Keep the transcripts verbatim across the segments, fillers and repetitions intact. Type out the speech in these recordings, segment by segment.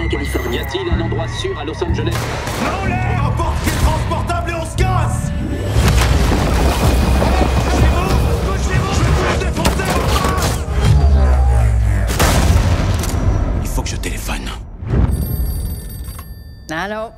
en Californie. Y a-t-il un endroit sûr à Los Angeles? On l'air! Un porte-clés transportable et on se casse! Bougez-vous! Bougez-vous! Je vais vous le défoncer! Il faut que je téléphone. Allô?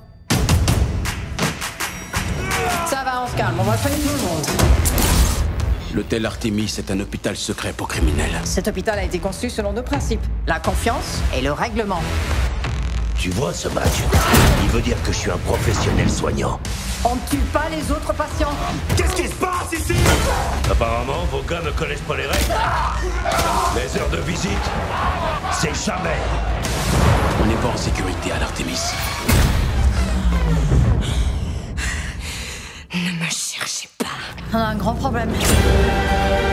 Ça va, on se calme, on va soigner tout le monde. L'hôtel Artemis est un hôpital secret pour criminels. Cet hôpital a été conçu selon deux principes, la confiance et le règlement. Tu vois ce badge? Il veut dire que je suis un professionnel soignant. On ne tue pas les autres patients. Qu'est-ce qui se passe ici? Apparemment, vos gars ne connaissent pas les règles. Les heures de visite, c'est jamais. On n'est pas en sécurité à l'Artemis. Ne me cherchez pas. On a un grand problème.